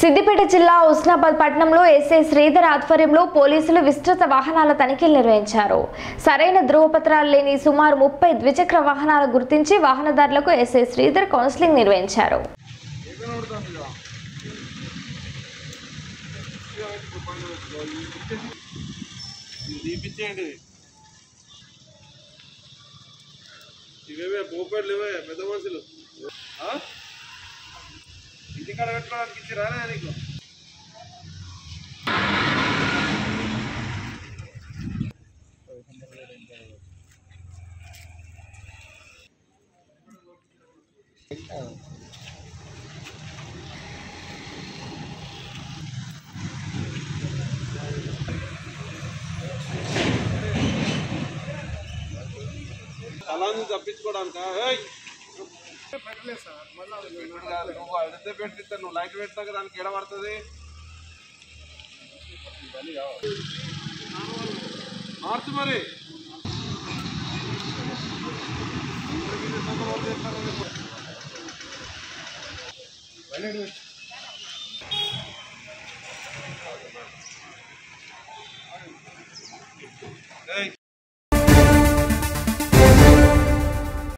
సిద్దిపేట జిల్లా ఉస్నాబాద్ పట్టణంలో ఎస్ఐ శ్రీధర్ ఆధ్వర్యంలో పోలీసులు విస్తృత వాహనాల తనిఖీలు నిర్వహించారు. సరైన ధృవపత్రాలు లేని సుమారు 30 ద్విచక్ర వాహనాలు గుర్తించి వాహనదారులకు ఎస్ఐ శ్రీధర్ కౌన్సిలింగ్ నిర్వహించారు. ఇంటికాడ పెట్టుకోవడానికి ఇచ్చిరా నీకు అలాని తప్పించుకోవడానికా పెట్టలేదు సార్. మళ్ళీ నువ్వు అడిగితే పెట్టిస్తా, నువ్వు లైట్ పెడతా దానికి ఎడ పడుతుంది మార్చు మరి